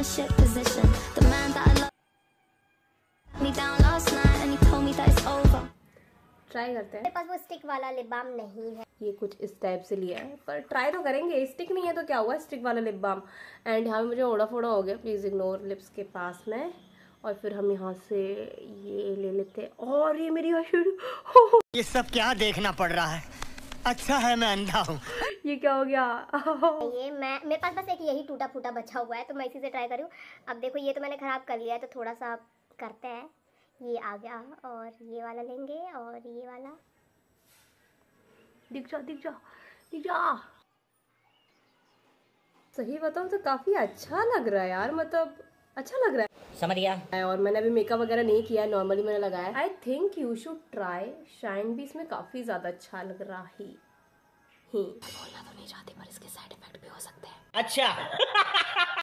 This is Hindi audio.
shit position. The man that I love me down last night and he told me that it's over. Try करते हैं। मेरे पास वो स्टिक वाला लिप बाम नहीं है। ये कुछ इस टाइप से लिया है, पर ट्राई तो करेंगे। स्टिक नहीं है तो क्या हुआ, स्टिक वाला लिप बाम। एंड यहाँ पे मुझे ओड़ा फोड़ा हो गया, प्लीज इग्नोर लिप्स के पास में। और फिर हम यहाँ से ये ले लेते हैं। और ये मेरी ये सब क्या देखना पड़ रहा है, अच्छा है मैं अंधा हूँ। ये क्या हो गया? ये मेरे पास बस एक यही टूटा फूटा बचा हुआ है, तो मैं इसी से ट्राई करूँ। अब देखो ये तो मैंने खराब कर लिया है, तो थोड़ा सा करते हैं। ये आ गया, और ये वाला लेंगे, और ये वाला। दिख जा दिख जा दिख जा। सही बताऊँ तो काफी अच्छा लग रहा है यार, मतलब अच्छा लग रहा है। समझ गया। और मैंने अभी मेकअप वगैरह नहीं किया है, नॉर्मली मैंने लगाया। I think you should try. Shine भी इसमें काफी ज्यादा अच्छा लग रहा है। बोलना तो नहीं चाहती, पर इसके साइड इफेक्ट भी हो सकते हैं। अच्छा